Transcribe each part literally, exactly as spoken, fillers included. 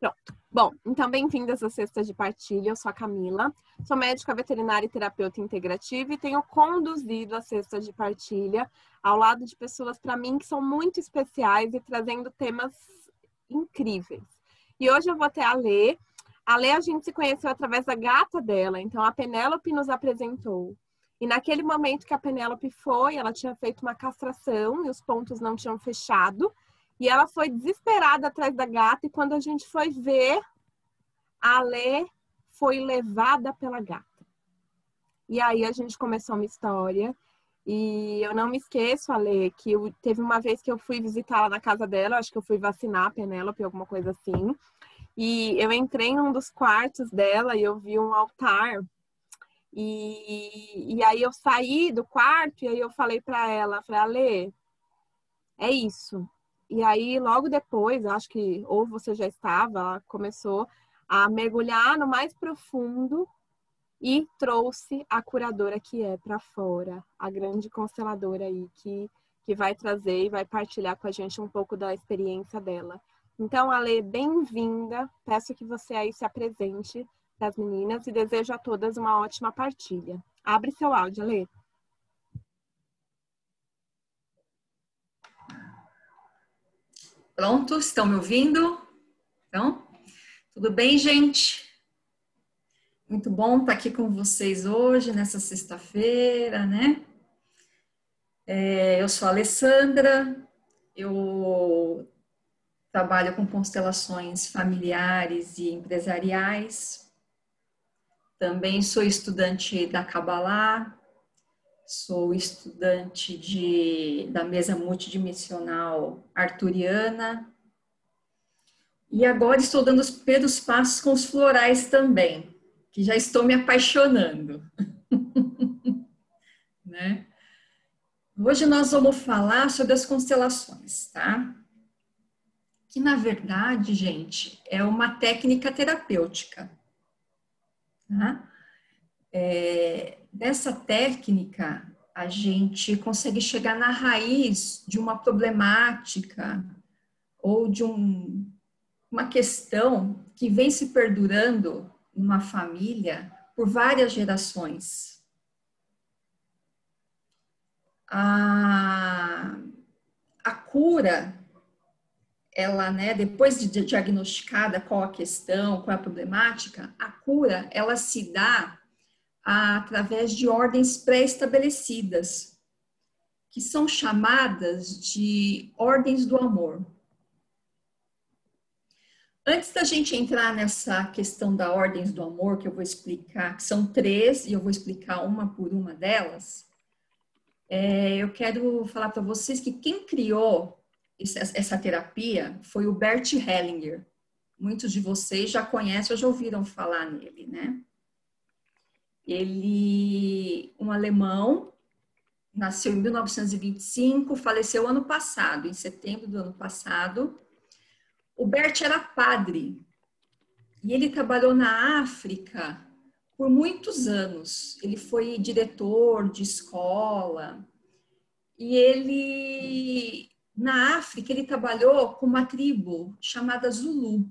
Pronto. Bom, então bem-vindas à Sexta de Partilha. Eu sou a Camila, sou médica veterinária e terapeuta integrativa e tenho conduzido a Sexta de Partilha ao lado de pessoas, para mim, que são muito especiais e trazendo temas incríveis. E hoje eu vou ter a Lê. A Lê a gente se conheceu através da gata dela, então a Penélope nos apresentou. E naquele momento que a Penélope foi, ela tinha feito uma castração e os pontos não tinham fechado. E ela foi desesperada atrás da gata e quando a gente foi ver, a Lê foi levada pela gata. E aí a gente começou uma história e eu não me esqueço, a Lê, que eu, teve uma vez que eu fui visitá-la na casa dela, acho que eu fui vacinar a Penélope, alguma coisa assim. E eu entrei num dos quartos dela e eu vi um altar. E, e aí eu saí do quarto e aí eu falei para ela, falei, Lê, é isso. E aí, logo depois, acho que ou você já estava, ela começou a mergulhar no mais profundo e trouxe a curadora que é para fora, a grande consteladora aí que, que vai trazer e vai partilhar com a gente um pouco da experiência dela. Então, Ale, bem-vinda. Peço que você aí se apresente para as meninas e desejo a todas uma ótima partilha. Abre seu áudio, Ale. Pronto, estão me ouvindo? Então, tudo bem, gente? Muito bom estar aqui com vocês hoje, nessa sexta-feira, né? É, eu sou a Alessandra, eu trabalho com constelações familiares e empresariais. Também sou estudante da Kabbalah, sou estudante de, da mesa multidimensional arturiana. E agora estou dando os primeiros passos com os florais também, que já estou me apaixonando. Né? Hoje nós vamos falar sobre as constelações, tá? Que na verdade, gente, é uma técnica terapêutica. Tá? É, dessa técnica, a gente consegue chegar na raiz de uma problemática ou de um uma questão que vem se perdurando numa família por várias gerações. A, a cura, ela, né, depois de diagnosticada qual a questão, qual a problemática, a cura, ela se dá através de ordens pré-estabelecidas, que são chamadas de ordens do amor. Antes da gente entrar nessa questão da ordens do amor, que eu vou explicar, que são três, e eu vou explicar uma por uma delas, é, eu quero falar para vocês que quem criou essa, essa terapia foi o Bert Hellinger. Muitos de vocês já conhecem ou já ouviram falar nele, né? Ele, um alemão, nasceu em mil novecentos e vinte e cinco, faleceu ano passado, em setembro do ano passado. O Bert era padre e ele trabalhou na África por muitos anos. Ele foi diretor de escola e ele, na África, ele trabalhou com uma tribo chamada Zulu.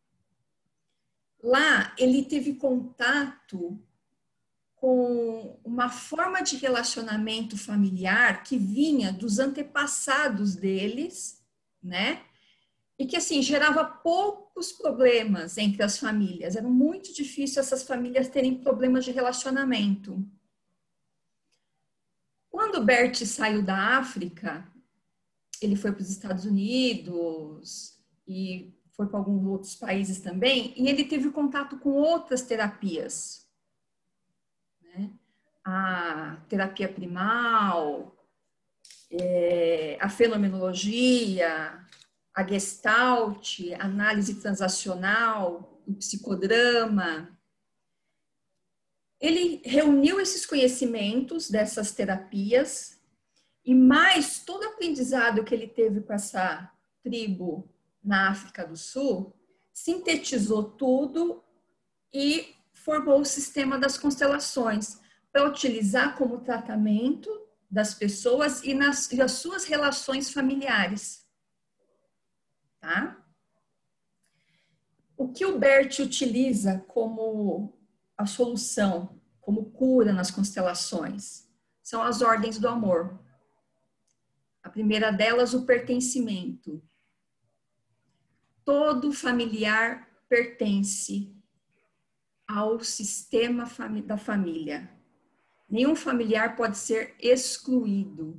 Lá, ele teve contato com uma forma de relacionamento familiar que vinha dos antepassados deles, né? E que, assim, gerava poucos problemas entre as famílias. Era muito difícil essas famílias terem problemas de relacionamento. Quando Bert saiu da África, ele foi para os Estados Unidos e foi para alguns outros países também, e ele teve contato com outras terapias. Né? A terapia primal, é, a fenomenologia, a Gestalt, análise transacional, o psicodrama. Ele reuniu esses conhecimentos dessas terapias e mais todo o aprendizado que ele teve com essa tribo na África do Sul, sintetizou tudo e formou o sistema das constelações para utilizar como tratamento das pessoas e nas e as suas relações familiares. Tá? O que o Bert utiliza como a solução, como cura nas constelações? São as ordens do amor. A primeira delas, o pertencimento. Todo familiar pertence ao sistema da família. Nenhum familiar pode ser excluído.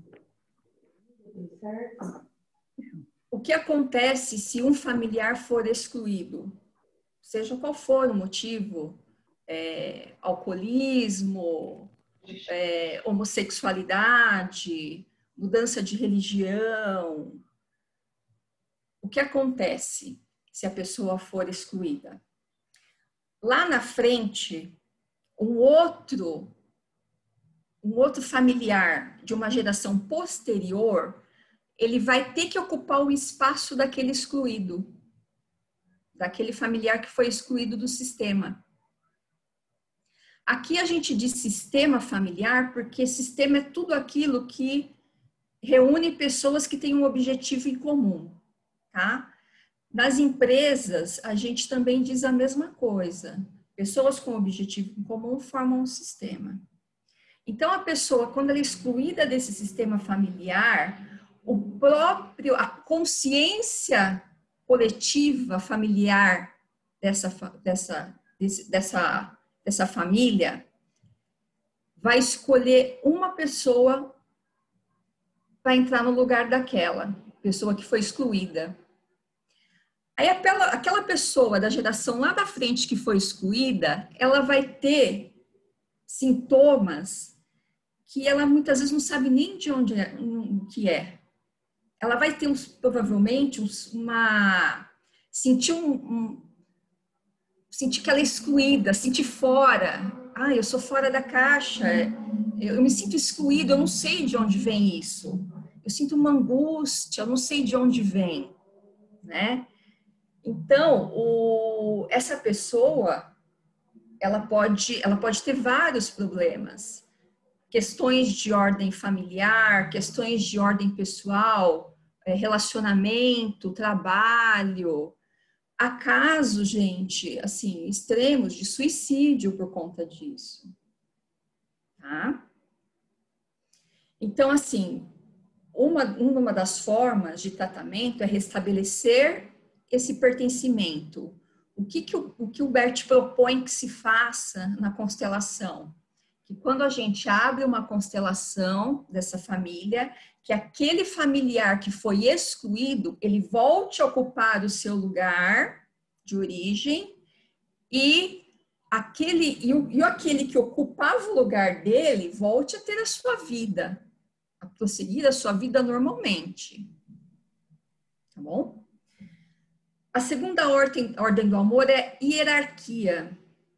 O que acontece se um familiar for excluído? Seja qual for o motivo, é, alcoolismo, é, homossexualidade, mudança de religião. O que acontece se a pessoa for excluída? Lá na frente, um outro, um outro familiar de uma geração posterior, ele vai ter que ocupar o espaço daquele excluído, daquele familiar que foi excluído do sistema. Aqui a gente diz sistema familiar porque sistema é tudo aquilo que reúne pessoas que têm um objetivo em comum, tá? Nas empresas, a gente também diz a mesma coisa. Pessoas com objetivo em comum formam um sistema. Então, a pessoa, quando ela é excluída desse sistema familiar, o próprio, a consciência coletiva familiar dessa, dessa, dessa, dessa família vai escolher uma pessoa para entrar no lugar daquela pessoa que foi excluída. Aí aquela, aquela pessoa da geração lá da frente que foi excluída, ela vai ter sintomas que ela muitas vezes não sabe nem de onde é, que é. Ela vai ter uns, provavelmente uns, uma sentir um, um sentir que ela é excluída, sentir fora. Ah, eu sou fora da caixa. Eu, eu me sinto excluído, eu não sei de onde vem isso. Eu sinto uma angústia, eu não sei de onde vem, né? Então, o, essa pessoa, ela pode, ela pode ter vários problemas. Questões de ordem familiar, questões de ordem pessoal, relacionamento, trabalho. Há casos, gente, assim, extremos de suicídio por conta disso. Tá? Então, assim, uma, uma das formas de tratamento é restabelecer esse pertencimento. O que, que, o, o que o Bert propõe que se faça na constelação? Que quando a gente abre uma constelação dessa família, que aquele familiar que foi excluído, ele volte a ocupar o seu lugar de origem e aquele, e, o, e aquele que ocupava o lugar dele volte a ter a sua vida, a prosseguir a sua vida normalmente. Tá bom? A segunda ordem, ordem do amor é hierarquia.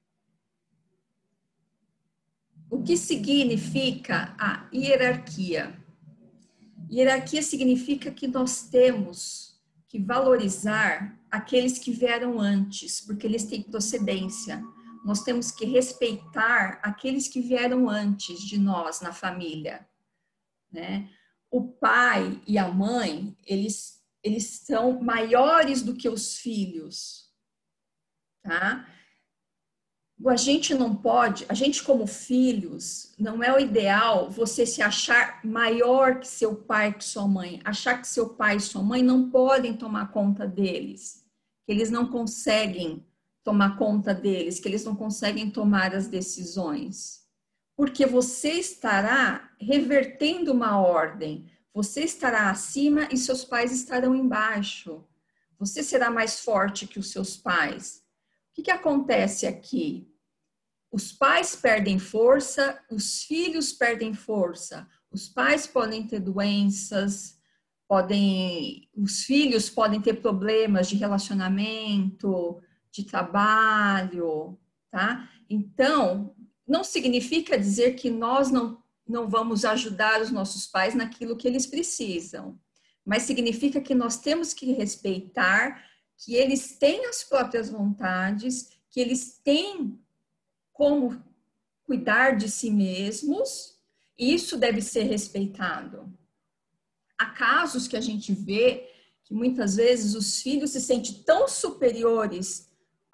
O que significa a hierarquia? Hierarquia significa que nós temos que valorizar aqueles que vieram antes, porque eles têm procedência. Nós temos que respeitar aqueles que vieram antes de nós na família, né? O pai e a mãe, eles, eles são maiores do que os filhos, tá? A gente não pode, a gente como filhos, não é o ideal você se achar maior que seu pai, que sua mãe. Achar que seu pai e sua mãe não podem tomar conta deles, que eles não conseguem tomar conta deles, que eles não conseguem tomar as decisões. Porque você estará revertendo uma ordem, você estará acima e seus pais estarão embaixo. Você será mais forte que os seus pais. O que, que acontece aqui? Os pais perdem força, os filhos perdem força. Os pais podem ter doenças, podem, os filhos podem ter problemas de relacionamento, de trabalho, tá? Então, não significa dizer que nós não, não vamos ajudar os nossos pais naquilo que eles precisam, mas significa que nós temos que respeitar que eles têm as próprias vontades, que eles têm como cuidar de si mesmos, e isso deve ser respeitado. Há casos que a gente vê que muitas vezes os filhos se sentem tão superiores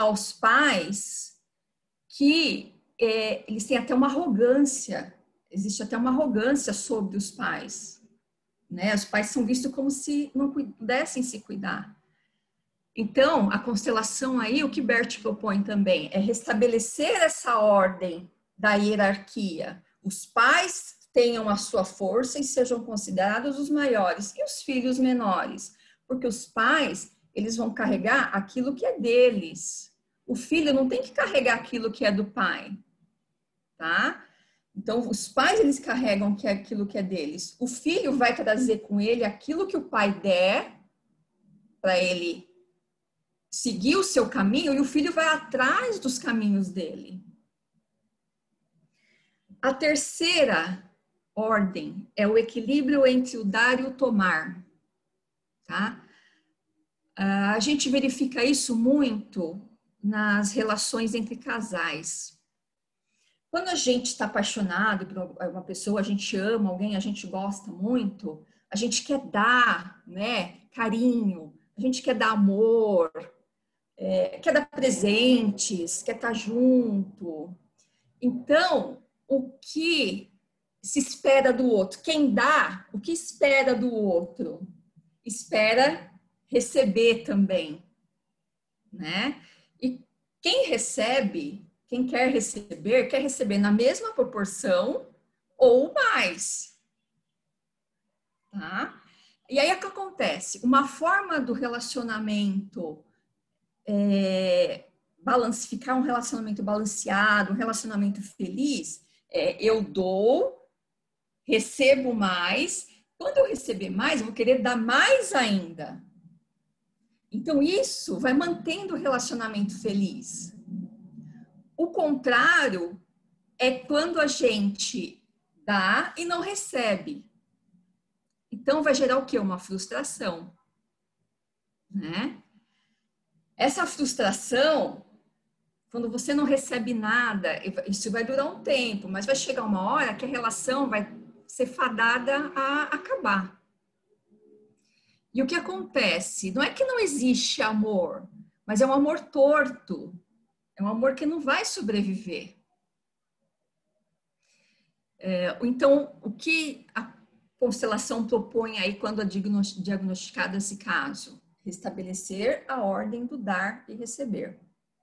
aos pais que é, eles têm até uma arrogância, existe até uma arrogância sobre os pais, né? Os pais são vistos como se não pudessem se cuidar. Então, a constelação aí, o que Bert propõe também é restabelecer essa ordem da hierarquia. Os pais tenham a sua força e sejam considerados os maiores e os filhos menores, porque os pais, eles vão carregar aquilo que é deles. O filho não tem que carregar aquilo que é do pai, tá? Então, os pais, eles carregam que é aquilo que é deles. O filho vai trazer com ele aquilo que o pai der para ele seguir o seu caminho, e o filho vai atrás dos caminhos dele. A terceira ordem é o equilíbrio entre o dar e o tomar, tá? A gente verifica isso muito nas relações entre casais. Quando a gente está apaixonado por uma pessoa, a gente ama alguém, a gente gosta muito, a gente quer dar, né, carinho, a gente quer dar amor, é, quer dar presentes, quer estar junto. Então, o que se espera do outro? Quem dá, o que espera do outro? Espera receber também, né? E quem recebe, quem quer receber, quer receber na mesma proporção ou mais, tá? E aí o que acontece? Uma forma do relacionamento é, balance, ficar um relacionamento balanceado, um relacionamento feliz, é, eu dou, recebo mais. Quando eu receber mais, eu vou querer dar mais ainda. Então, isso vai mantendo o relacionamento feliz. O contrário é quando a gente dá e não recebe. Então, vai gerar o quê? Uma frustração, né? Essa frustração, quando você não recebe nada, isso vai durar um tempo, mas vai chegar uma hora que a relação vai ser fadada a acabar. E o que acontece? Não é que não existe amor, mas é um amor torto. É um amor que não vai sobreviver. É, então, o que a constelação propõe aí quando é diagnosticado esse caso? Restabelecer a ordem do dar e receber.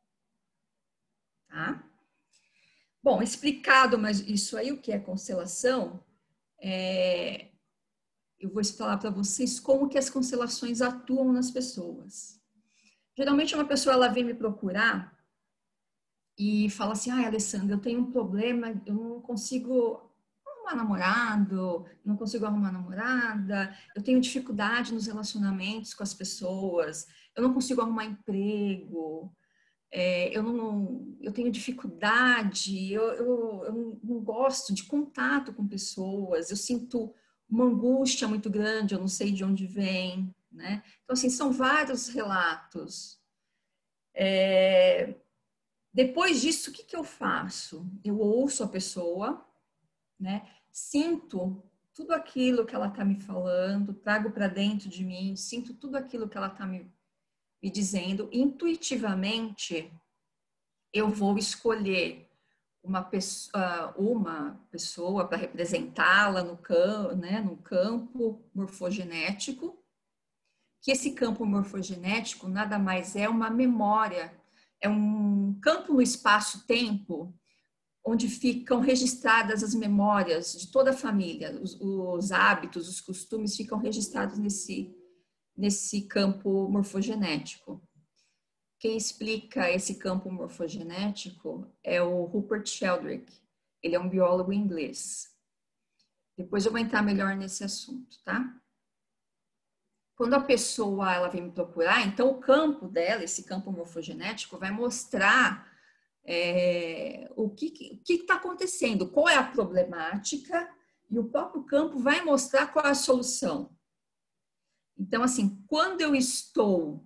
Tá? Bom, explicado mas isso aí, o que é constelação, é, eu vou falar para vocês como que as constelações atuam nas pessoas. Geralmente uma pessoa ela vem me procurar e fala assim, ai, Alessandra, eu tenho um problema, eu não consigo arrumar namorado, não consigo arrumar namorada, eu tenho dificuldade nos relacionamentos com as pessoas, eu não consigo arrumar emprego, é, eu, não, eu tenho dificuldade, eu, eu, eu não gosto de contato com pessoas, eu sinto uma angústia muito grande, eu não sei de onde vem, né? Então, assim, são vários relatos. É, depois disso, o que, que eu faço? Eu ouço a pessoa, né? Sinto tudo aquilo que ela está me falando, trago para dentro de mim, sinto tudo aquilo que ela está me, me dizendo. Intuitivamente, eu vou escolher uma pessoa, uma pessoa para representá-la no, cam, né, no campo morfogenético, que esse campo morfogenético nada mais é uma memória, é um campo no espaço-tempo onde ficam registradas as memórias de toda a família, os, os hábitos, os costumes ficam registrados nesse, nesse campo morfogenético. Quem explica esse campo morfogenético é o Rupert Sheldrake. Ele é um biólogo inglês. Depois eu vou entrar melhor nesse assunto, tá? Quando a pessoa ela vem me procurar, então o campo dela, esse campo morfogenético, vai mostrar é, o que está acontecendo, qual é a problemática, e o próprio campo vai mostrar qual é a solução. Então, assim, quando eu estou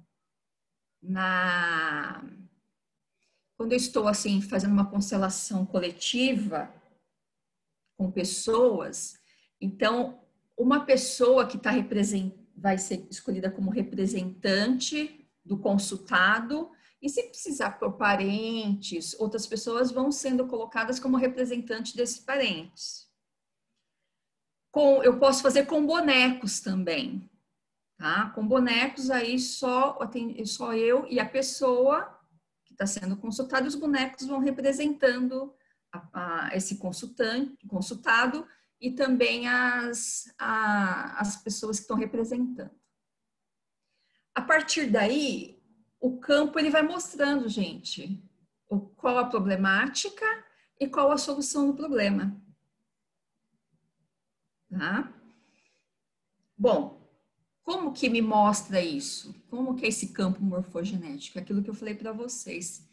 na... Quando eu estou, assim, fazendo uma constelação coletiva com pessoas, então, uma pessoa que está representando, vai ser escolhida como representante do consultado E se precisar por parentes, outras pessoas vão sendo colocadas como representante desses parentes. Com, eu posso fazer com bonecos também, tá? Com bonecos aí só, só eu e a pessoa que está sendo consultada, os bonecos vão representando a, a, esse consultante, consultado e também as, a, as pessoas que estão representando. A partir daí, o campo ele vai mostrando, gente, qual a problemática e qual a solução do problema. Tá? Bom, como que me mostra isso? Como que é esse campo morfogenético? Aquilo que eu falei para vocês.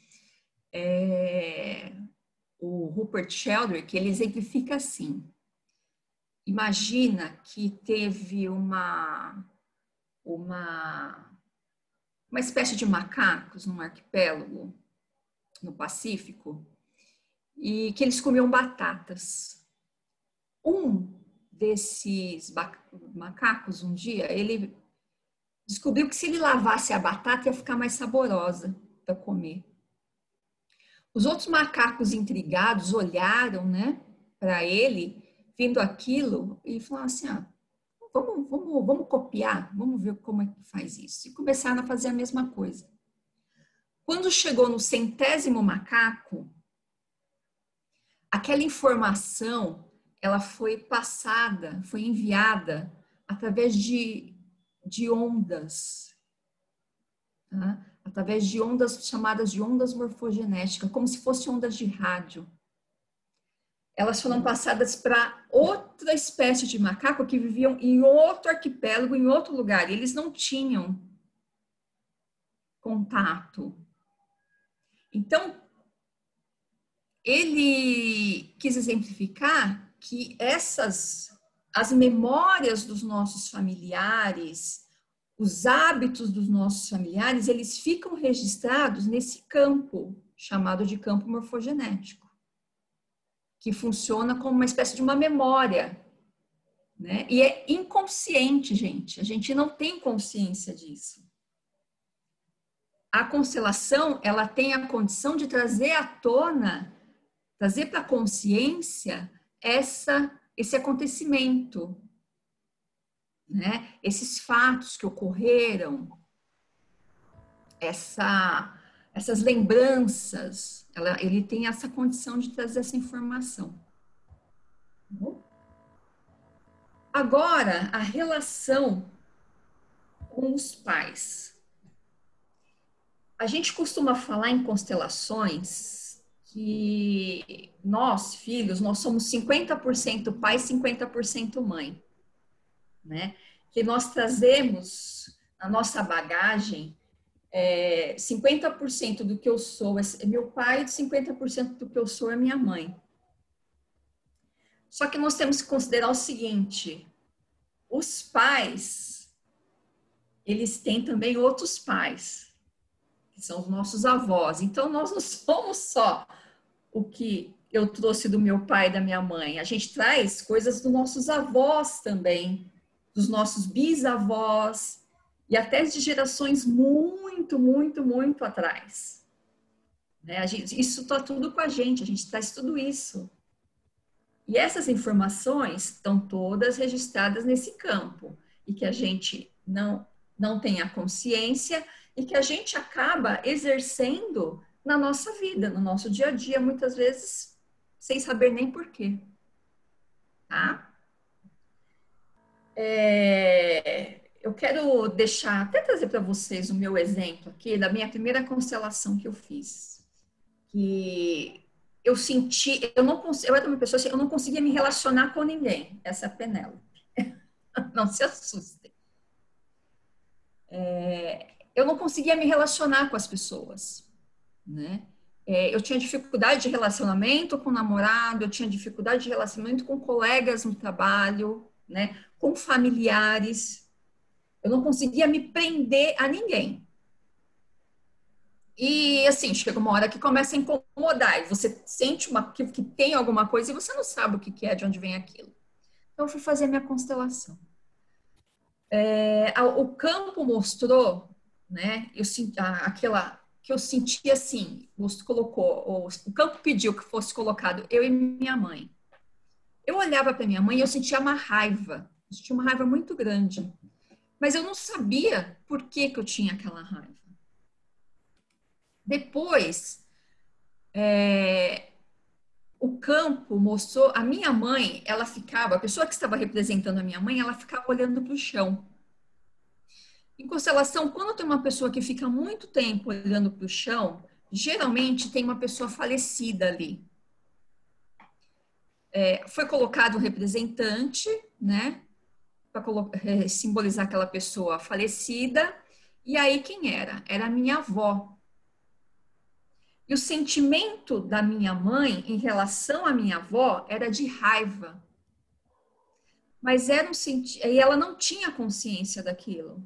É, o Rupert Sheldrake, ele exemplifica assim. Imagina que teve uma, uma, uma espécie de macacos num arquipélago no Pacífico e que eles comiam batatas. Um desses macacos, um dia, ele descobriu que se ele lavasse a batata ia ficar mais saborosa para comer. Os outros macacos intrigados olharam, né, para ele, vendo aquilo, e falaram assim, ah, vamos, vamos, vamos copiar, vamos ver como é que faz isso. E começaram a fazer a mesma coisa. Quando chegou no centésimo macaco, aquela informação ela foi passada, foi enviada através de, de ondas, tá? Através de ondas chamadas de ondas morfogenéticas, como se fossem ondas de rádio. Elas foram passadas para outra espécie de macaco que viviam em outro arquipélago, em outro lugar, e eles não tinham contato. Então, ele quis exemplificar que essas, as memórias dos nossos familiares, os hábitos dos nossos familiares, eles ficam registrados nesse campo, chamado de campo morfogenético, que funciona como uma espécie de uma memória, né? E é inconsciente, gente, a gente não tem consciência disso. A constelação, ela tem a condição de trazer à tona, trazer para a consciência essa, esse acontecimento, né? Esses fatos que ocorreram, essa, essas lembranças, ela, ele tem essa condição de trazer essa informação. Agora, a relação com os pais. A gente costuma falar em constelações que nós, filhos, nós somos cinquenta por cento pai e cinquenta por cento mãe, né? Que nós trazemos na nossa bagagem é, cinquenta por cento do que eu sou é meu pai e cinquenta por cento do que eu sou é minha mãe. Só que nós temos que considerar o seguinte, os pais, eles têm também outros pais, que são os nossos avós. Então, nós não somos só o que eu trouxe do meu pai e da minha mãe. A gente traz coisas dos nossos avós também, dos nossos bisavós, e até de gerações muito, muito, muito atrás. Né? A gente, isso está tudo com a gente, a gente traz tudo isso. E essas informações estão todas registradas nesse campo, e que a gente não, não tem a consciência, e que a gente acaba exercendo na nossa vida, no nosso dia a dia, muitas vezes sem saber nem porquê. Tá? É, eu quero deixar, até trazer para vocês o meu exemplo aqui da minha primeira constelação que eu fiz. Que eu senti, eu não eu era uma pessoa assim, eu não conseguia me relacionar com ninguém. Essa é a Penélope. Não se assustem. É, eu não conseguia me relacionar com as pessoas, né? É, eu tinha dificuldade de relacionamento com o namorado, eu tinha dificuldade de relacionamento com colegas no trabalho, né? Com familiares. Eu não conseguia me prender a ninguém. E assim, chega uma hora que começa a incomodar, e você sente uma, que, que tem alguma coisa e você não sabe o que, que é, de onde vem aquilo. Então, eu fui fazer minha constelação. É, o campo mostrou, né, eu senti, aquela, que eu senti assim, você colocou, o campo pediu que fosse colocado eu e minha mãe. Eu olhava para minha mãe e eu sentia uma raiva, eu sentia uma raiva muito grande, mas eu não sabia por que que eu tinha aquela raiva. Depois, é, o campo mostrou, a minha mãe, ela ficava, a pessoa que estava representando a minha mãe, ela ficava olhando para o chão. Em constelação, quando tem uma pessoa que fica muito tempo olhando para o chão, geralmente tem uma pessoa falecida ali. É, foi colocado o representante, né, para simbolizar aquela pessoa falecida. E aí quem era? Era a minha avó. E o sentimento da minha mãe em relação à minha avó era de raiva. Mas era um sentimento, e ela não tinha consciência daquilo.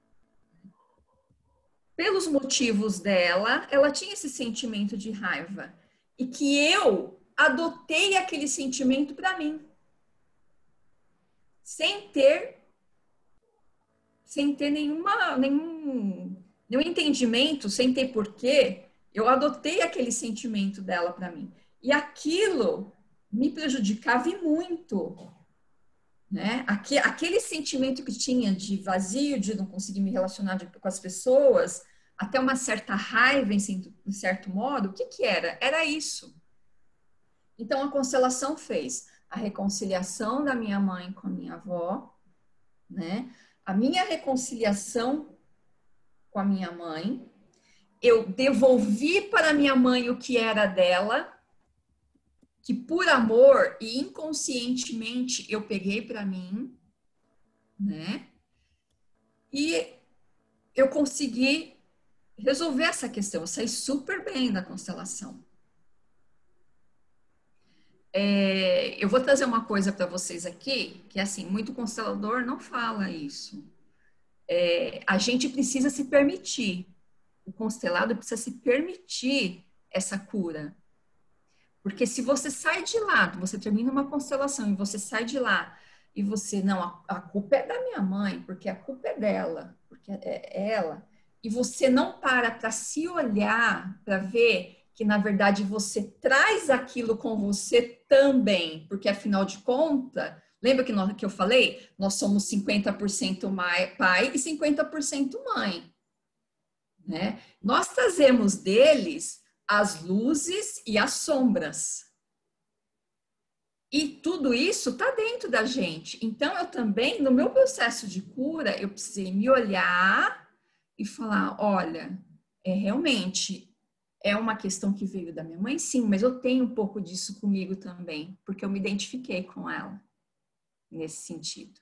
Pelos motivos dela, ela tinha esse sentimento de raiva. E que eu adotei aquele sentimento para mim. Sem ter, sem ter nenhuma, nenhum, nenhum entendimento, sem ter porquê, eu adotei aquele sentimento dela para mim. E aquilo me prejudicava e muito. Né? Aquele sentimento que tinha de vazio, de não conseguir me relacionar com as pessoas, até uma certa raiva, em certo modo, o que que era? Era isso. Então, a constelação fez a reconciliação da minha mãe com a minha avó, né? A minha reconciliação com a minha mãe, eu devolvi para a minha mãe o que era dela, que por amor e inconscientemente eu peguei para mim, né? E eu consegui resolver essa questão, eu saí super bem da constelação. É, eu vou trazer uma coisa para vocês aqui, que assim, muito constelador não fala isso. É, a gente precisa se permitir, o constelado precisa se permitir essa cura. Porque se você sai de lá, você termina uma constelação e você sai de lá e você, não, a, a culpa é da minha mãe, porque a culpa é dela, porque é ela, e você não para para se olhar, para ver que, na verdade, você traz aquilo com você também, porque, afinal de contas, lembra que, nós, que eu falei? Nós somos cinquenta por cento pai e cinquenta por cento mãe. Né? Nós trazemos deles as luzes e as sombras. E tudo isso está dentro da gente. Então, eu também, no meu processo de cura, eu precisei me olhar e falar, olha, é realmente... É uma questão que veio da minha mãe, sim, mas eu tenho um pouco disso comigo também, porque eu me identifiquei com ela nesse sentido.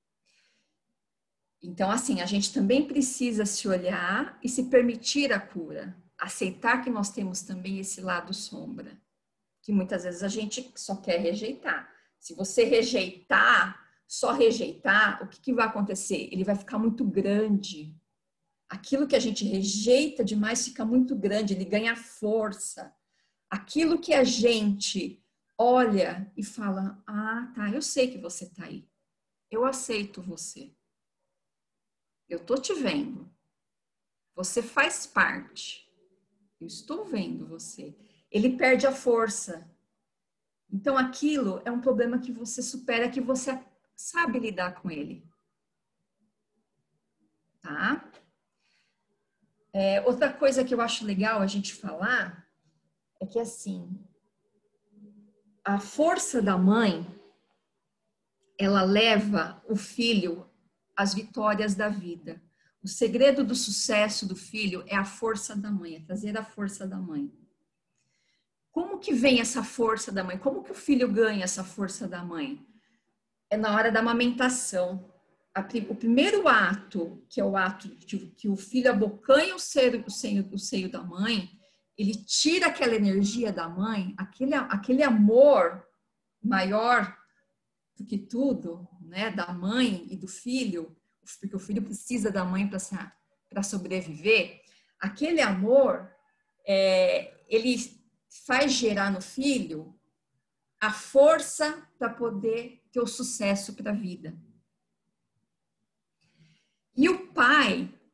Então, assim, a gente também precisa se olhar e se permitir a cura, aceitar que nós temos também esse lado sombra, que muitas vezes a gente só quer rejeitar. Se você rejeitar, só rejeitar, o que, que vai acontecer? Ele vai ficar muito grande. Aquilo que a gente rejeita demais fica muito grande, ele ganha força. Aquilo que a gente olha e fala, ah, tá, eu sei que você tá aí. Eu aceito você. Eu tô te vendo. Você faz parte. Eu estou vendo você. Ele perde a força. Então, aquilo é um problema que você supera, que você sabe lidar com ele. Tá? É, outra coisa que eu acho legal a gente falar é que, assim, a força da mãe, ela leva o filho às vitórias da vida. O segredo do sucesso do filho é a força da mãe, é trazer a força da mãe. Como que vem essa força da mãe? Como que o filho ganha essa força da mãe? É na hora da amamentação. O primeiro ato, que é o ato de que o filho abocanha o seio, o seio, o seio da mãe, ele tira aquela energia da mãe, aquele, aquele amor maior do que tudo, né, da mãe e do filho, porque o filho precisa da mãe para sobreviver. Aquele amor, é, ele faz gerar no filho a força para poder ter o sucesso para a vida. E o pai,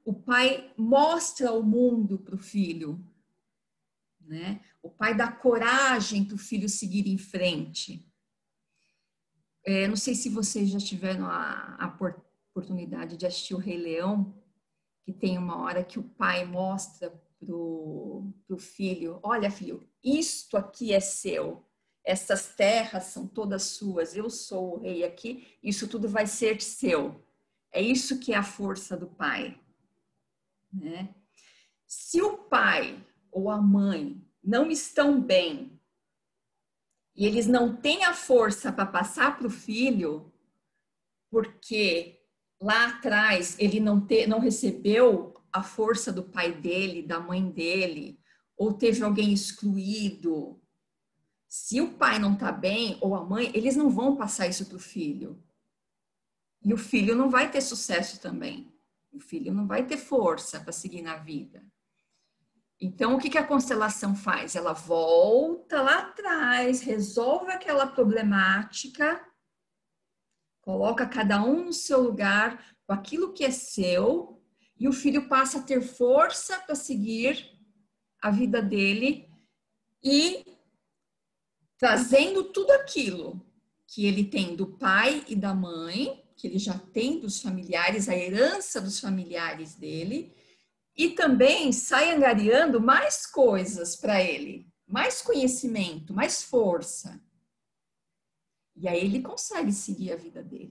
o pai mostra o mundo para o filho, né? O pai dá coragem para o filho seguir em frente. É, não sei se vocês já tiveram a, a oportunidade de assistir o Rei Leão, que tem uma hora que o pai mostra pro, pro filho, olha filho, isto aqui é seu, essas terras são todas suas, eu sou o rei aqui, isso tudo vai ser seu. É isso que é a força do pai, né? Se o pai ou a mãe não estão bem e eles não têm a força para passar para o filho, porque lá atrás ele não, te, não recebeu a força do pai dele, da mãe dele, ou teve alguém excluído. Se o pai não está bem, ou a mãe, eles não vão passar isso para o filho. E o filho não vai ter sucesso também. O filho não vai ter força para seguir na vida. Então, o que, que a constelação faz? Ela volta lá atrás, resolve aquela problemática, coloca cada um no seu lugar, com aquilo que é seu, e o filho passa a ter força para seguir a vida dele e trazendo tudo aquilo que ele tem do pai e da mãe, que ele já tem dos familiares, a herança dos familiares dele, e também sai angariando mais coisas para ele, mais conhecimento, mais força. E aí ele consegue seguir a vida dele.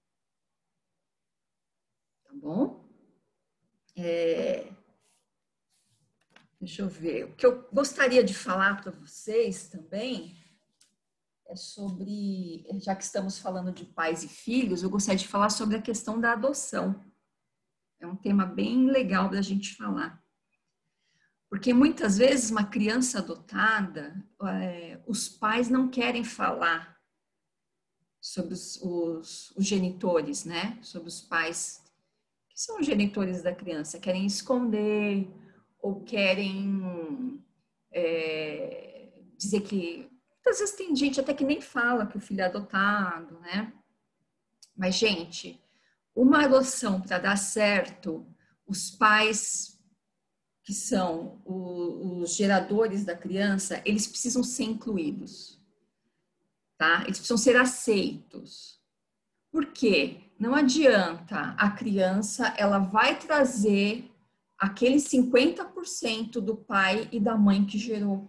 Tá bom? É... Deixa eu ver. O que eu gostaria de falar para vocês também é sobre, já que estamos falando de pais e filhos, eu gostaria de falar sobre a questão da adoção. É um tema bem legal da gente falar. Porque muitas vezes uma criança adotada, é, os pais não querem falar sobre os, os, os genitores, né? Sobre os pais que são os genitores da criança, querem esconder ou querem é, dizer que... Muitas vezes tem gente até que nem fala que o filho é adotado, né? Mas, gente, uma adoção para dar certo, os pais que são os geradores da criança, eles precisam ser incluídos, tá? Eles precisam ser aceitos. Por quê? Não adianta a criança, ela vai trazer aquele cinquenta por cento do pai e da mãe que gerou.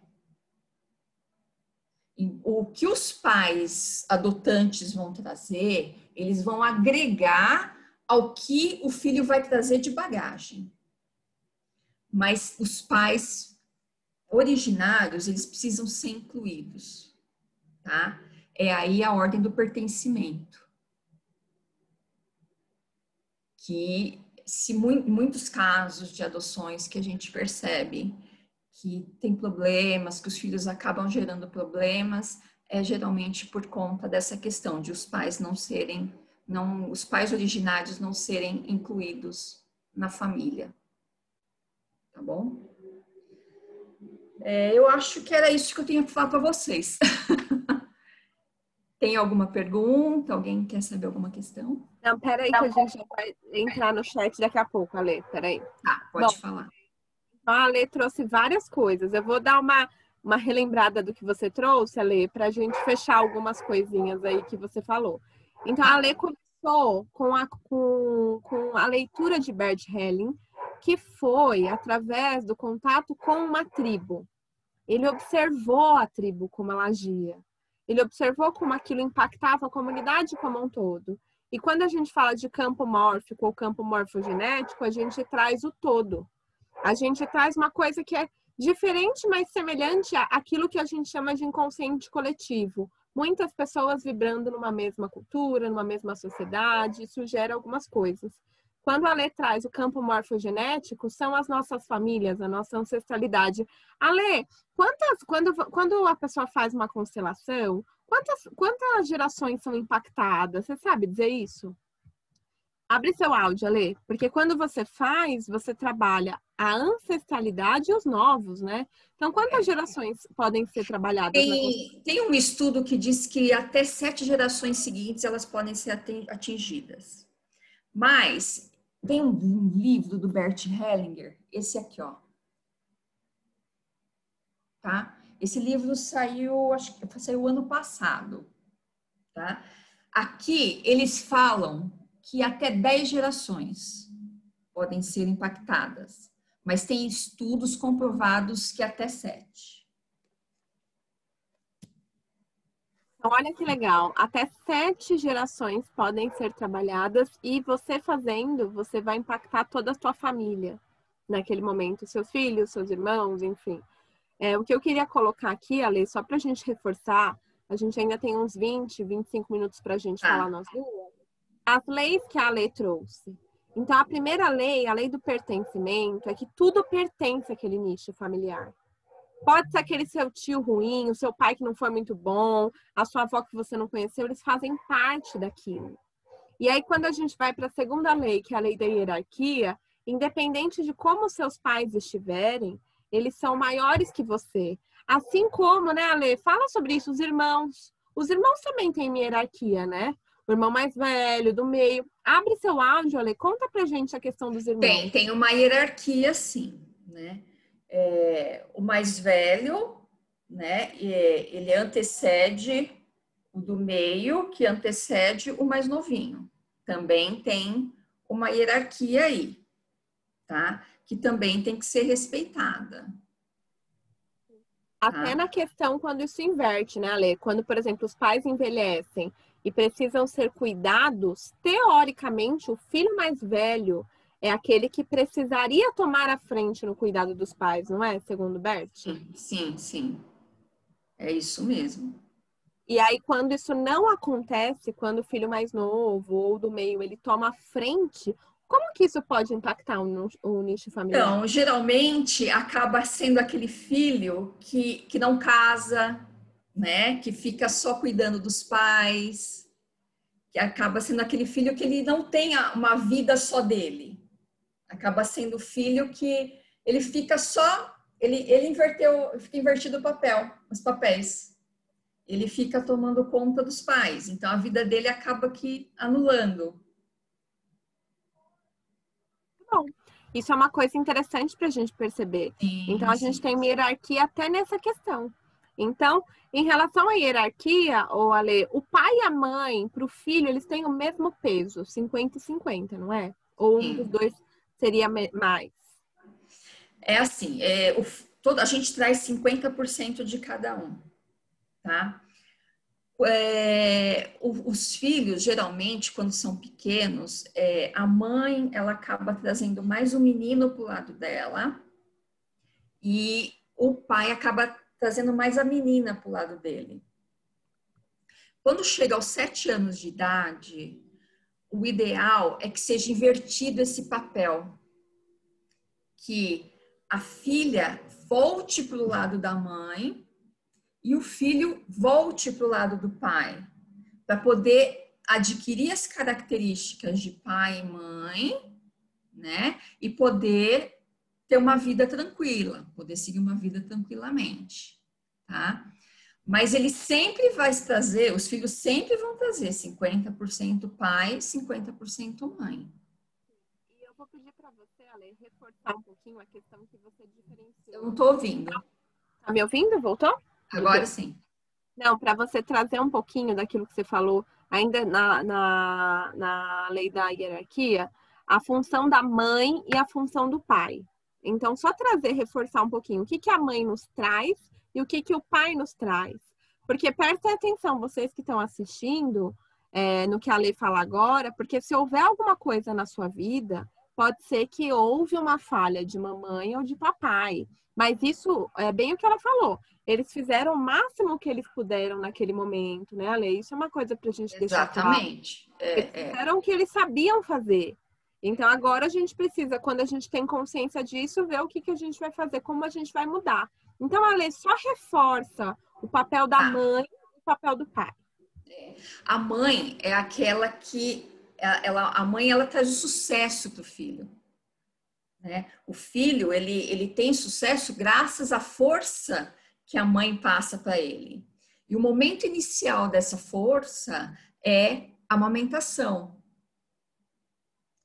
O que os pais adotantes vão trazer, eles vão agregar ao que o filho vai trazer de bagagem. Mas os pais originários, eles precisam ser incluídos, tá? É aí a ordem do pertencimento. Que, se em muitos casos de adoções que a gente percebe que tem problemas, que os filhos acabam gerando problemas, é geralmente por conta dessa questão de os pais não serem, não, os pais originários não serem incluídos na família. Tá bom? É, eu acho que era isso que eu tinha que falar para vocês. Tem alguma pergunta? Alguém quer saber alguma questão? Não, peraí que a gente vai entrar no chat daqui a pouco, Ale, peraí. Tá, pode Bom, falar. a Ale trouxe várias coisas. Eu vou dar uma, uma relembrada do que você trouxe, Ale, para a gente fechar algumas coisinhas aí que você falou. Então, a Ale começou com a, com, com a leitura de Bert Helling, que foi através do contato com uma tribo. Ele observou a tribo como ela agia. Ele observou como aquilo impactava a comunidade como um todo. E quando a gente fala de campo mórfico ou campo morfogenético, a gente traz o todo. A gente traz uma coisa que é diferente, mas semelhante àquilo que a gente chama de inconsciente coletivo. Muitas pessoas vibrando numa mesma cultura, numa mesma sociedade, isso gera algumas coisas. Quando a Lê traz o campo morfogenético, são as nossas famílias, a nossa ancestralidade. Ale, quantas, quando, quando a pessoa faz uma constelação, quantas, quantas gerações são impactadas? Você sabe dizer isso? Abre seu áudio, Ale, porque quando você faz, você trabalha a ancestralidade e os novos, né? Então, quantas gerações podem ser trabalhadas? Tem, tem um estudo que diz que até sete gerações seguintes elas podem ser atingidas. Mas tem um livro do Bert Hellinger, esse aqui, ó. Tá? Esse livro saiu, acho que saiu ano passado, tá? Aqui eles falam que até dez gerações podem ser impactadas, mas tem estudos comprovados que até sete. Então, olha que legal, até sete gerações podem ser trabalhadas e você fazendo, você vai impactar toda a sua família naquele momento, seus filhos, seus irmãos, enfim. É, o que eu queria colocar aqui, Ale, só para a gente reforçar, a gente ainda tem uns vinte, vinte e cinco minutos para a gente Ah. falar nas duas, as leis que a Ale trouxe. Então, a primeira lei, a lei do pertencimento, é que tudo pertence àquele nicho familiar. Pode ser aquele seu tio ruim, o seu pai que não foi muito bom, a sua avó que você não conheceu, eles fazem parte daquilo. E aí, quando a gente vai para a segunda lei, que é a lei da hierarquia, independente de como seus pais estiverem, eles são maiores que você. Assim como, né, Ale? Fala sobre isso, os irmãos. Os irmãos também têm hierarquia, né? O irmão mais velho, do meio. Abre seu áudio, Ale. Conta pra gente a questão dos irmãos. Tem, tem uma hierarquia, sim, né? É, o mais velho, né? Ele antecede o do meio, que antecede o mais novinho. Também tem uma hierarquia aí, tá? Que também tem que ser respeitada. Até tá? Na questão quando isso inverte, né, Ale? Quando, por exemplo, os pais envelhecem e precisam ser cuidados, teoricamente, o filho mais velho é aquele que precisaria tomar a frente no cuidado dos pais, não é? Segundo Bert? Sim, sim, sim. É isso mesmo. E aí, quando isso não acontece, quando o filho mais novo ou do meio, ele toma a frente, como que isso pode impactar o, o nicho familiar? Então, geralmente, acaba sendo aquele filho que, que não casa, né? Que fica só cuidando dos pais, que acaba sendo aquele filho que ele não tem uma vida só dele. Acaba sendo o filho que ele fica só, ele, ele inverteu, fica invertido o papel, os papéis. Ele fica tomando conta dos pais. Então, a vida dele acaba que anulando. Bom, isso é uma coisa interessante para a gente perceber. Sim, então, a gente sim. tem uma hierarquia até nessa questão. Então, em relação à hierarquia, ou Ale, o pai e a mãe, para o filho, eles têm o mesmo peso, cinquenta e cinquenta, não é? Ou um dos dois seria mais? É assim, é, o, todo, a gente traz cinquenta por cento de cada um, tá? É, os filhos, geralmente, quando são pequenos, é, a mãe, ela acaba trazendo mais o menino para o lado dela e o pai acaba trazendo mais a menina para o lado dele. Quando chega aos sete anos de idade, o ideal é que seja invertido esse papel, que a filha volte para o lado da mãe e o filho volte para o lado do pai, para poder adquirir as características de pai e mãe, né? E poder ter uma vida tranquila, poder seguir uma vida tranquilamente, tá? Mas ele sempre vai trazer, os filhos sempre vão trazer cinquenta por cento pai, cinquenta por cento mãe. E eu vou pedir para você, Ale, reforçar um pouquinho a questão que você diferenciou. Eu não estou ouvindo. Tá me ouvindo? Voltou? Agora sim. Não, para você trazer um pouquinho daquilo que você falou, ainda na, na, na lei da hierarquia, a função da mãe e a função do pai. Então, só trazer, reforçar um pouquinho o que, que a mãe nos traz e o que, que o pai nos traz. Porque prestem atenção, vocês que estão assistindo, é, no que a Lei fala agora, porque se houver alguma coisa na sua vida, pode ser que houve uma falha de mamãe ou de papai. Mas isso é bem o que ela falou. Eles fizeram o máximo que eles puderam naquele momento, né, Ale? Isso é uma coisa pra gente deixar claro. Exatamente. É, eles fizeram é. o que eles sabiam fazer. Então, agora a gente precisa, quando a gente tem consciência disso, ver o que, que a gente vai fazer, como a gente vai mudar. Então, a lei só reforça o papel da ah. mãe e o papel do pai. É. A mãe é aquela que... Ela, a mãe, ela traz o sucesso para o filho. Né? O filho, ele, ele tem sucesso graças à força que a mãe passa para ele. E o momento inicial dessa força é a amamentação.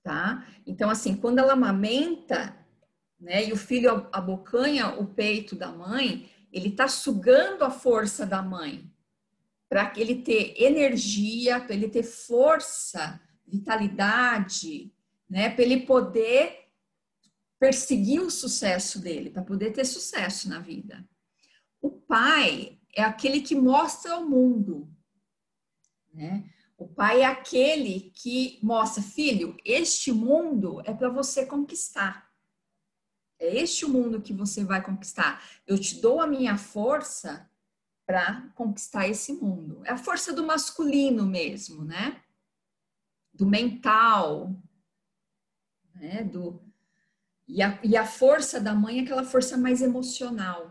tá? Então, assim, quando ela amamenta, né, e o filho abocanha o peito da mãe, ele tá sugando a força da mãe para ele ter energia, para ele ter força, vitalidade, né, para ele poder perseguir o sucesso dele, para poder ter sucesso na vida. O pai é aquele que mostra ao mundo, né? O pai é aquele que mostra, filho, este mundo é para você conquistar. É este o mundo que você vai conquistar. Eu te dou a minha força para conquistar esse mundo. É a força do masculino mesmo, né? Do mental, né? Do, e, a, e a força da mãe é aquela força mais emocional.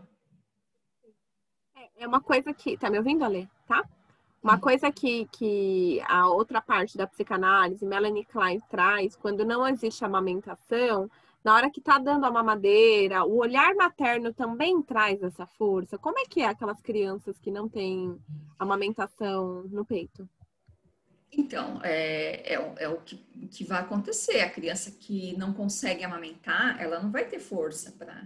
É uma coisa que... Tá me ouvindo, Ale? Tá? Uma Sim. coisa que, que a outra parte da psicanálise, Melanie Klein, traz, quando não existe amamentação, na hora que tá dando a mamadeira, o olhar materno também traz essa força. Como é que é aquelas crianças que não têm amamentação no peito? Então, é, é, é o que, que vai acontecer. A criança que não consegue amamentar, ela não vai ter força para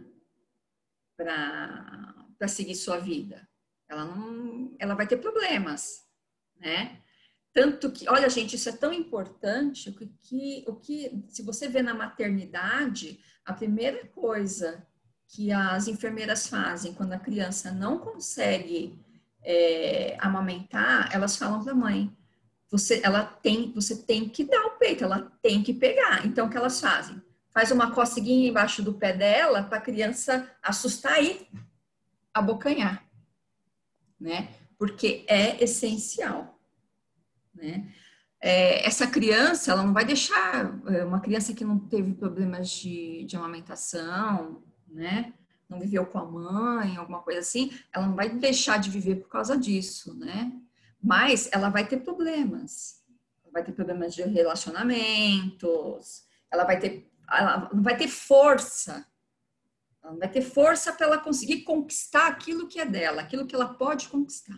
para seguir sua vida. Ela não, ela vai ter problemas, né? Tanto que, olha, gente, isso é tão importante, o que, o que, se você vê na maternidade, a primeira coisa que as enfermeiras fazem quando a criança não consegue é, amamentar, elas falam para a mãe, você, ela tem, você tem que dar o peito, ela tem que pegar. Então, o que elas fazem? Faz uma coceguinha embaixo do pé dela para a criança assustar e abocanhar, né? Porque é essencial, né? É, essa criança, ela não vai deixar, uma criança que não teve problemas de, de amamentação, né? Não viveu com a mãe, alguma coisa assim, ela não vai deixar de viver por causa disso, né? Mas ela vai ter problemas. Ela vai ter problemas de relacionamentos, ela vai ter, ela não vai ter força. Ela não vai ter força para ela conseguir conquistar aquilo que é dela, aquilo que ela pode conquistar.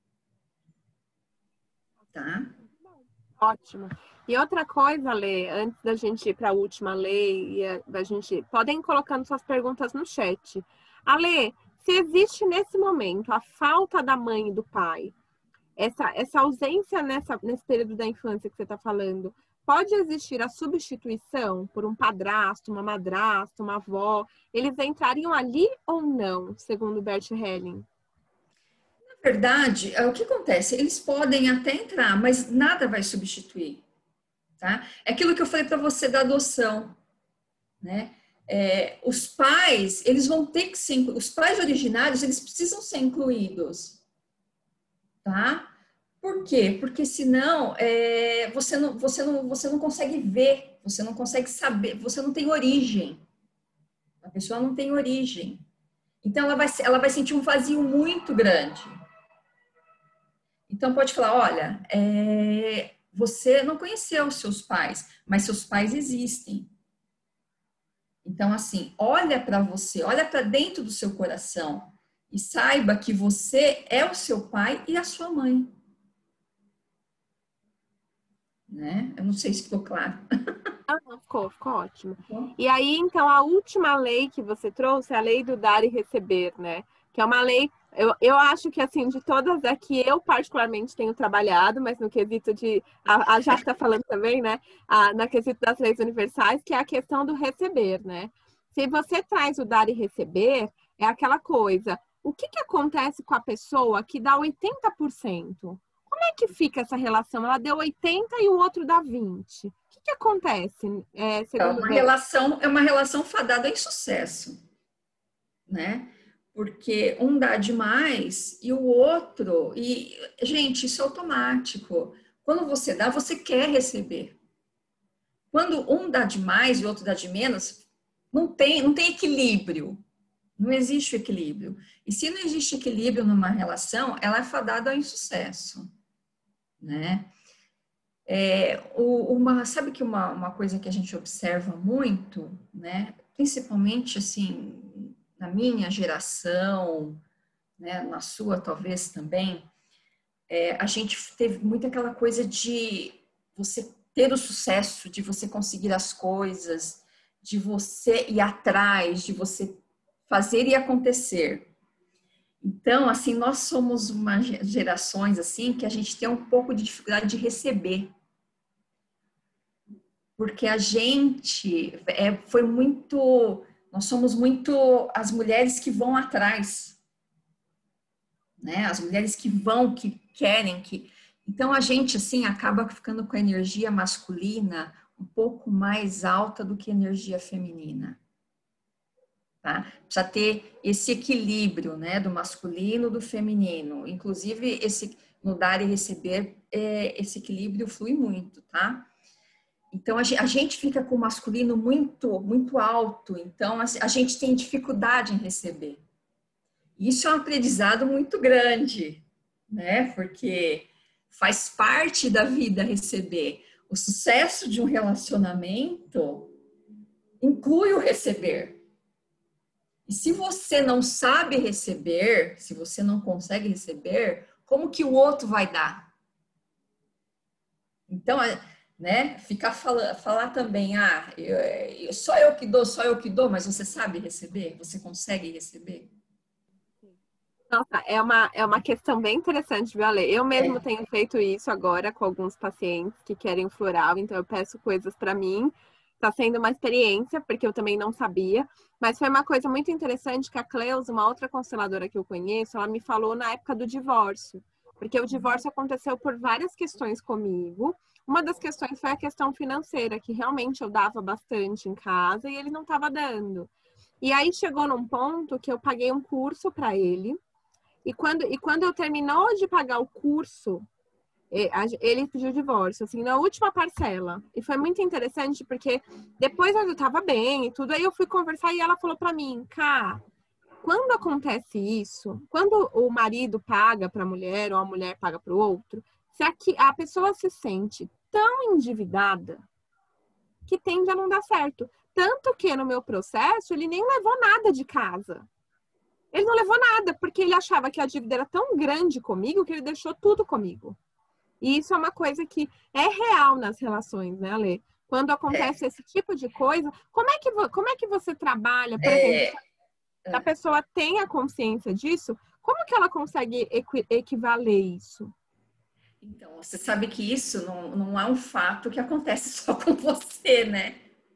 Tá? Ótimo. E outra coisa, Lê, antes da gente ir para a última lei, e a, da gente podem ir colocando suas perguntas no chat. Ale, se existe nesse momento a falta da mãe e do pai, essa, essa ausência nessa, nesse período da infância que você está falando, pode existir a substituição por um padrasto, uma madrasta, uma avó? Eles entrariam ali ou não, segundo Bert Helling? Na verdade, o que acontece? Eles podem até entrar, mas nada vai substituir, tá? É aquilo que eu falei para você da adoção, né? É, os pais, eles vão ter que ser, os pais originários, eles precisam ser incluídos, tá? Por quê? Porque senão é, você, não, você, não, você não consegue ver, você não consegue saber, você não tem origem. A pessoa não tem origem. Então ela vai, ela vai sentir um vazio muito grande. Então pode falar, olha, é, você não conheceu os seus pais, mas seus pais existem. Então, assim, olha para você, olha para dentro do seu coração e saiba que você é o seu pai e a sua mãe. Né? Eu não sei se ficou claro. Ah, não, ficou, ficou ótimo. E aí, então, a última lei que você trouxe é a lei do dar e receber, né? Que é uma lei, eu, eu acho que, assim, de todas é que eu particularmente tenho trabalhado, mas no quesito de, a, a Jaque está falando também, né? A, na quesito das leis universais, que é a questão do receber, né? Se você traz o dar e receber, é aquela coisa, o que que acontece com a pessoa que dá oitenta por cento? Como é que fica essa relação? Ela deu oitenta e o outro dá vinte. O que, que acontece, é, É segundo uma Bert? relação, é uma relação fadada em sucesso, né? Porque um dá demais e o outro, e gente, isso é automático. Quando você dá, você quer receber. Quando um dá demais e o outro dá de menos, não tem, não tem equilíbrio. Não existe equilíbrio. E se não existe equilíbrio numa relação, ela é fadada ao insucesso, né? É, uma, sabe que uma, uma coisa que a gente observa muito, né? Principalmente assim, na minha geração, né? Na sua talvez também, é, a gente teve muito aquela coisa de você ter o sucesso, de você conseguir as coisas, de você ir atrás, de você fazer e acontecer. Então, assim, nós somos uma gerações assim que a gente tem um pouco de dificuldade de receber. Porque a gente é, foi muito, nós somos muito as mulheres que vão atrás, né? As mulheres que vão, que querem, que... Então, a gente, assim, acaba ficando com a energia masculina um pouco mais alta do que a energia feminina. Tá? Precisa ter esse equilíbrio, né, do masculino, do feminino. Inclusive, esse, no dar e receber, é, esse equilíbrio flui muito, tá? Então, a gente fica com o masculino muito, muito alto. Então, a gente tem dificuldade em receber. Isso é um aprendizado muito grande, né? Porque faz parte da vida receber. O sucesso de um relacionamento inclui o receber. E se você não sabe receber, se você não consegue receber, como que o outro vai dar? Então, né, ficar falando, falar também, ah, eu, eu, só eu que dou, só eu que dou, mas você sabe receber? Você consegue receber? Nossa, é uma, é uma questão bem interessante, viu, Ale? Eu mesmo É. tenho feito isso agora com alguns pacientes que querem floral, então eu peço coisas para mim. Está sendo uma experiência, porque eu também não sabia, mas foi uma coisa muito interessante que a Cleus, uma outra consteladora que eu conheço, ela me falou na época do divórcio, porque o divórcio aconteceu por várias questões comigo. Uma das questões foi a questão financeira, que realmente eu dava bastante em casa e ele não estava dando. E aí chegou num ponto que eu paguei um curso para ele, e quando, e quando eu terminou de pagar o curso, ele pediu divórcio, assim, na última parcela. E foi muito interessante, porque depois eu tava bem e tudo, aí eu fui conversar e ela falou pra mim, Cá, quando acontece isso, quando o marido paga pra mulher ou a mulher paga pro outro, se aqui, a pessoa se sente tão endividada que tende a não dar certo. Tanto que no meu processo, ele nem levou nada de casa. Ele não levou nada, porque ele achava que a dívida era tão grande comigo que ele deixou tudo comigo. E isso é uma coisa que é real nas relações, né, Ale? Quando acontece é. esse tipo de coisa, como é, que, como é que você trabalha, por é. exemplo, se a pessoa tem a consciência disso, como que ela consegue equi equivaler isso? Então, você sabe que isso não, não é um fato que acontece só com você, né?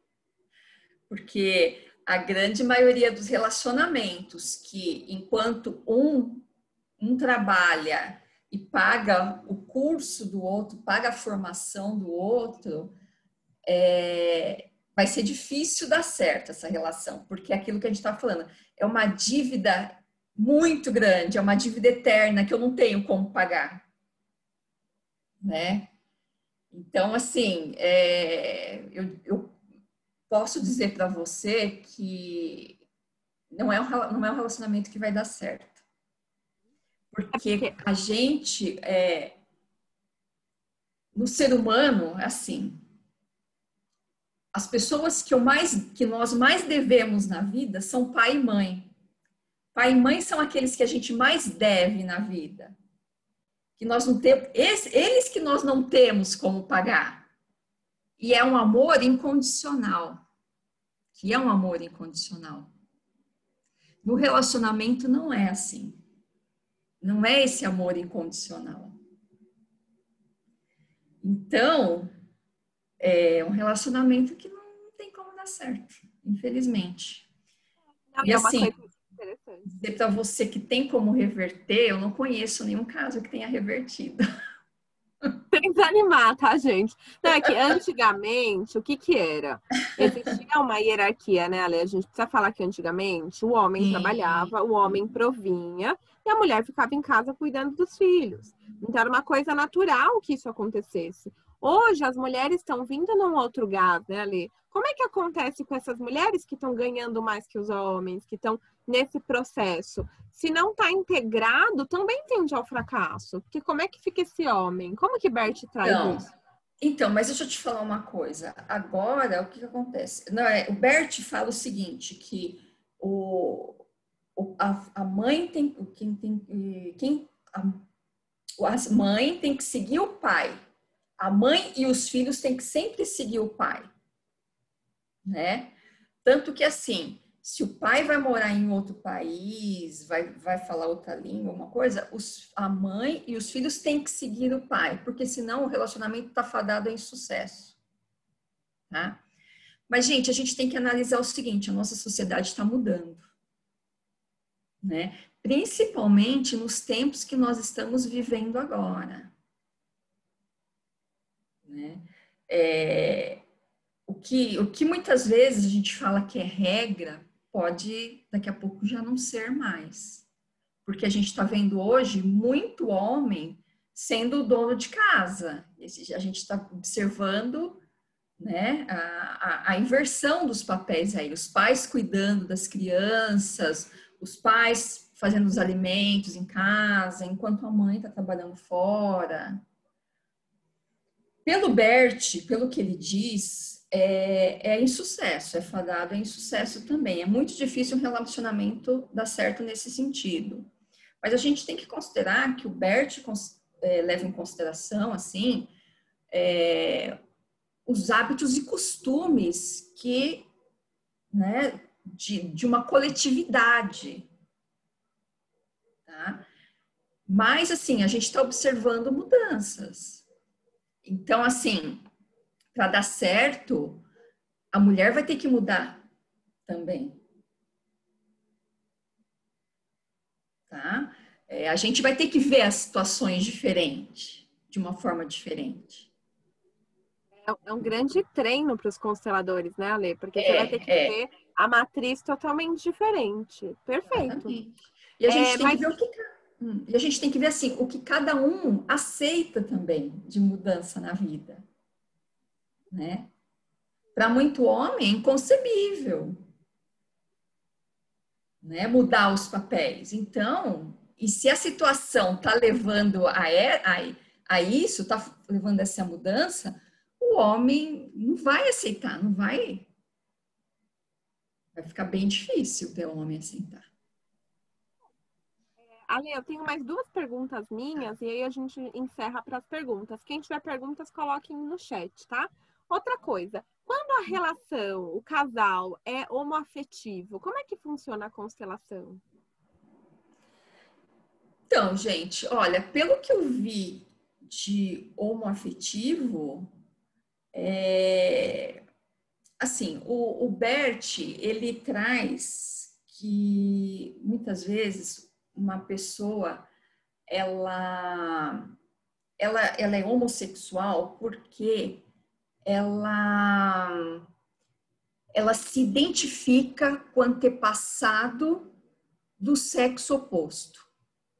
Porque a grande maioria dos relacionamentos que, enquanto um, um trabalha e paga o curso do outro, paga a formação do outro, é, vai ser difícil dar certo essa relação, porque é aquilo que a gente está falando, é uma dívida muito grande, é uma dívida eterna que eu não tenho como pagar, né? Então, assim, é, eu, eu posso dizer para você que não é, um, não é um relacionamento que vai dar certo. Porque a gente, é, no ser humano, assim, as pessoas que, eu mais, que nós mais devemos na vida são pai e mãe. Pai e mãe são aqueles que a gente mais deve na vida. Que nós não temos, eles que nós não temos como pagar. E é um amor incondicional. Que é um amor incondicional. No relacionamento não é assim. Não é esse amor incondicional. Então, é um relacionamento que não tem como dar certo, infelizmente. Não, e assim, é dizer para você que tem como reverter, eu não conheço nenhum caso que tenha revertido. Sem desanimar, tá, gente? Não, é que antigamente, o que que era? Existia uma hierarquia, né, Ale? A gente precisa falar que antigamente o homem Sim. trabalhava, o homem provinha e a mulher ficava em casa cuidando dos filhos. Então era uma coisa natural que isso acontecesse. Hoje as mulheres estão vindo num outro gás, né, Ale? Como é que acontece com essas mulheres que estão ganhando mais que os homens, que estão nesse processo? Se não está integrado, também tende ao fracasso. Porque como é que fica esse homem? Como que Bert traz então, isso? Então, mas deixa eu te falar uma coisa. Agora, o que, que acontece? Não, é, o Bert fala o seguinte, que o, o, a, a mãe tem... Quem tem quem, a, a mãe tem que seguir o pai. a mãe e os filhos têm que sempre seguir o pai, né? Tanto que assim, se o pai vai morar em outro país, vai, vai falar outra língua, uma coisa, os, a mãe e os filhos têm que seguir o pai, porque senão o relacionamento está fadado a insucesso, tá? Mas, gente, a gente tem que analisar o seguinte, a nossa sociedade está mudando, né? Principalmente nos tempos que nós estamos vivendo agora, né? É, o, que, o que muitas vezes a gente fala que é regra, pode daqui a pouco já não ser mais. Porque a gente está vendo hoje muito homem sendo o dono de casa. A gente está observando, né, a, a, a inversão dos papéis aí. Os pais cuidando das crianças, os pais fazendo os alimentos em casa, enquanto a mãe está trabalhando fora. Pelo Bert, pelo que ele diz, é, é insucesso, é fadado, é insucesso também. É muito difícil um relacionamento dar certo nesse sentido. Mas a gente tem que considerar que o Bert é, leva em consideração, assim, é, os hábitos e costumes que, né, de, de uma coletividade, tá? Mas, assim, a gente está observando mudanças. Então, assim, para dar certo, a mulher vai ter que mudar também. Tá? É, a gente vai ter que ver as situações diferentes, de uma forma diferente. É um grande treino para os consteladores, né, Ale? Porque É, você vai ter que é. ver a matriz totalmente diferente. Perfeito. Exatamente. E a gente É, tem mas... que ver o que... Hum, e a gente tem que ver, assim, o que cada um aceita também de mudança na vida. Né? Para muito homem, é inconcebível, né? Mudar os papéis. Então, e se a situação está levando a, a, a isso, está levando a essa mudança, o homem não vai aceitar, não vai. Vai ficar bem difícil para o homem aceitar. Ale, eu tenho mais duas perguntas minhas e aí a gente encerra para as perguntas. Quem tiver perguntas, coloquem no chat, tá? Outra coisa, quando a relação, o casal é homoafetivo, como é que funciona a constelação? Então, gente, olha, pelo que eu vi de homoafetivo, é, assim, o, o Bert, ele traz que muitas vezes uma pessoa, ela, ela, ela é homossexual porque ela, ela se identifica com o antepassado do sexo oposto.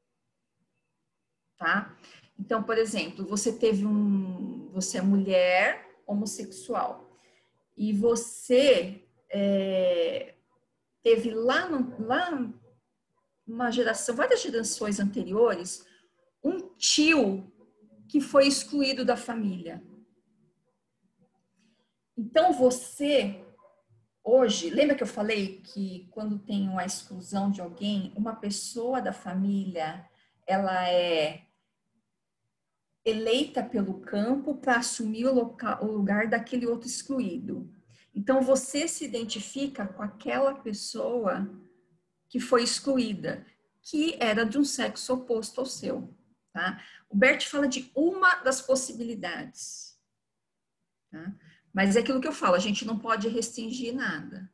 Tá? Então, por exemplo, você teve um, você é mulher homossexual e você é, teve lá, no, lá uma geração, várias gerações anteriores, um tio que foi excluído da família. Então, você hoje, lembra que eu falei que quando tem uma exclusão de alguém, uma pessoa da família, ela é eleita pelo campo para assumir o, local, o lugar daquele outro excluído. Então, você se identifica com aquela pessoa que foi excluída, que era de um sexo oposto ao seu. Tá? O Bert fala de uma das possibilidades. Tá? Mas é aquilo que eu falo, a gente não pode restringir nada.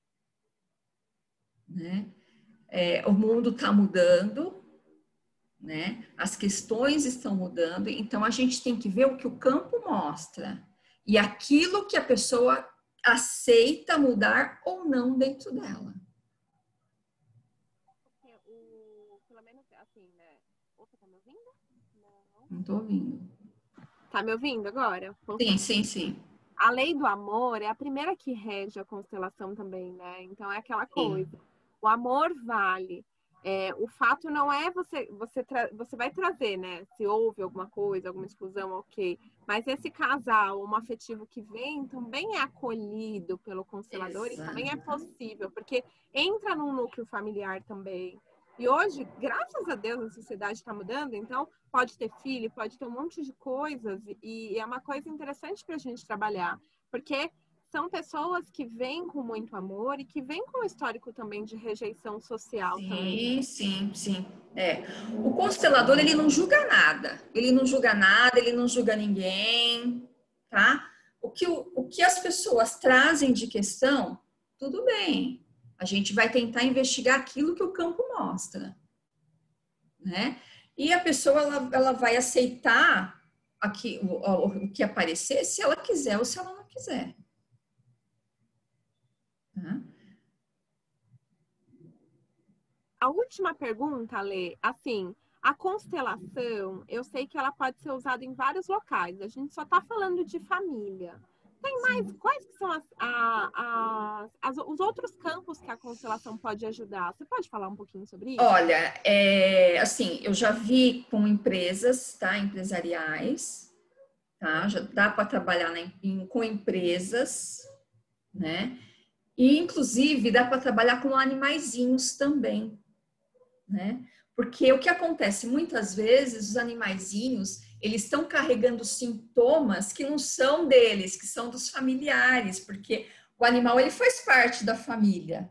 Né? É, o mundo está mudando, né? As questões estão mudando, então a gente tem que ver o que o campo mostra e aquilo que a pessoa aceita mudar ou não dentro dela. O, pelo menos assim, né? Opa, tá me ouvindo? Não. Não tô ouvindo. Tá me ouvindo agora? Sim, sim, sim. A lei do amor é a primeira que rege a constelação também, né? Então é aquela coisa. Sim. O amor vale. É, o fato não é você, você, você vai trazer, né? Se houve alguma coisa, alguma exclusão, ok. Mas esse casal, um afetivo que vem, também é acolhido pelo constelador. Exato. E também é possível, porque entra num núcleo familiar também. E hoje, graças a Deus, a sociedade está mudando, então pode ter filho, pode ter um monte de coisas, e é uma coisa interessante para a gente trabalhar, porque são pessoas que vêm com muito amor e que vêm com um histórico também de rejeição social também. Sim, sim, sim. É. O constelador, ele não julga nada. Ele não julga nada, ele não julga ninguém, tá? O que, o, o que as pessoas trazem de questão, tudo bem. A gente vai tentar investigar aquilo que o campo mostra, né? E a pessoa, ela, ela vai aceitar aqui, o, o, o que aparecer, se ela quiser ou se ela não quiser. Tá? A última pergunta, Lê, assim, a constelação, eu sei que ela pode ser usada em vários locais, a gente só está falando de família. Tem mais, Sim. quais que são as, a, a, as, os outros campos que a constelação pode ajudar? Você pode falar um pouquinho sobre isso? Olha, é, assim, eu já vi com empresas, tá, empresariais, tá, já dá para trabalhar na, em, com empresas, né, e inclusive dá para trabalhar com animaizinhos também, né, porque o que acontece muitas vezes, os animaizinhos, eles estão carregando sintomas que não são deles, que são dos familiares, porque o animal, ele faz parte da família.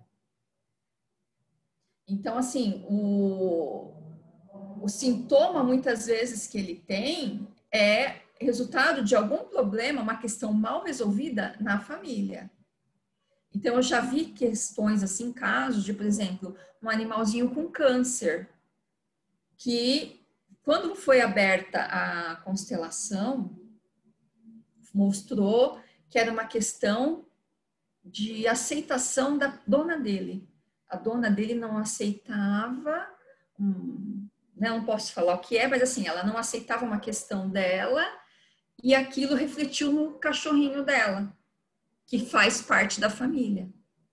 Então, assim, o, o sintoma, muitas vezes, que ele tem é resultado de algum problema, uma questão mal resolvida na família. Então, eu já vi questões, assim, casos de, por exemplo, um animalzinho com câncer, que, quando foi aberta a constelação, mostrou que era uma questão de aceitação da dona dele. A dona dele não aceitava, hum, não posso falar o que é, mas assim, ela não aceitava uma questão dela e aquilo refletiu no cachorrinho dela, que faz parte da família.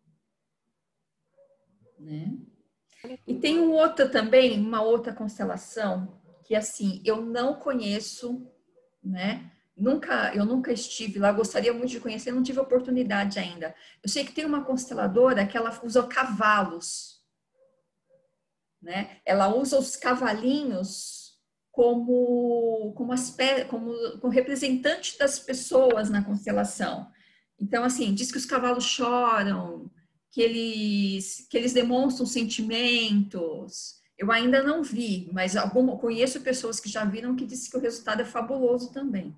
Né? E tem um outra também, uma outra constelação, que assim, eu não conheço, né? Nunca, eu nunca estive lá, gostaria muito de conhecer, não tive oportunidade ainda. Eu sei que tem uma consteladora que ela usa cavalos, né? Ela usa os cavalinhos como como, as, como, como representante das pessoas na constelação. Então, assim, diz que os cavalos choram, que eles que eles demonstram sentimentos. Eu ainda não vi, mas algum, conheço pessoas que já viram que dizem que o resultado é fabuloso também.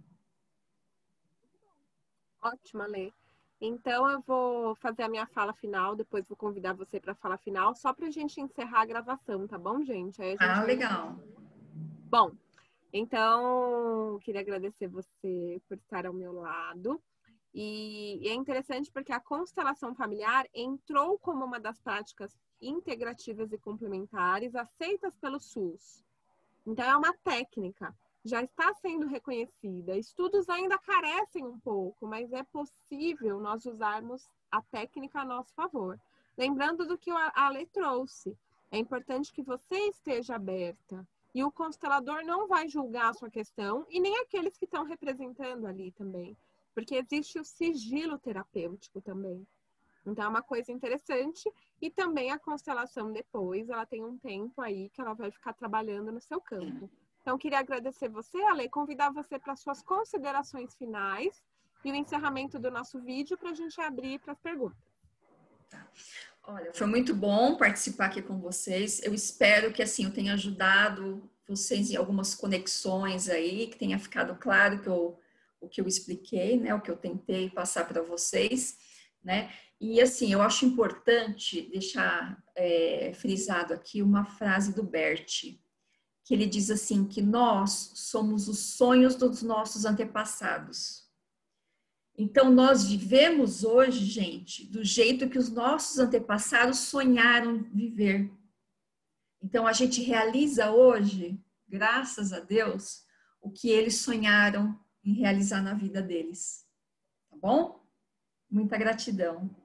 Ótima, Lê. Então, eu vou fazer a minha fala final, depois vou convidar você para a fala final, só para a gente encerrar a gravação, tá bom, gente? Aí a Ah, gente vai legal. encerrar. Bom, então, queria agradecer você por estar ao meu lado. E, e é interessante porque a constelação familiar entrou como uma das práticas integrativas e complementares aceitas pelo SUS. Então, é uma técnica, já está sendo reconhecida. Estudos ainda carecem um pouco, mas é possível nós usarmos a técnica a nosso favor. Lembrando do que a Ale trouxe, é importante que você esteja aberta. E o constelador não vai julgar a sua questão e nem aqueles que estão representando ali também. Porque existe o sigilo terapêutico também. Então, é uma coisa interessante. E também a constelação depois, ela tem um tempo aí que ela vai ficar trabalhando no seu campo. Então, queria agradecer você, Ale, convidar você para suas considerações finais e o encerramento do nosso vídeo para a gente abrir para as perguntas. Olha, foi muito bom participar aqui com vocês. Eu espero que assim eu tenha ajudado vocês em algumas conexões aí, que tenha ficado claro que eu, o que eu expliquei, né, o que eu tentei passar para vocês, né? E assim, eu acho importante deixar é, frisado aqui uma frase do Bert, que ele diz assim que nós somos os sonhos dos nossos antepassados. Então, nós vivemos hoje, gente, do jeito que os nossos antepassados sonharam viver. Então, a gente realiza hoje, graças a Deus, o que eles sonharam em realizar na vida deles. Tá bom? Muita gratidão.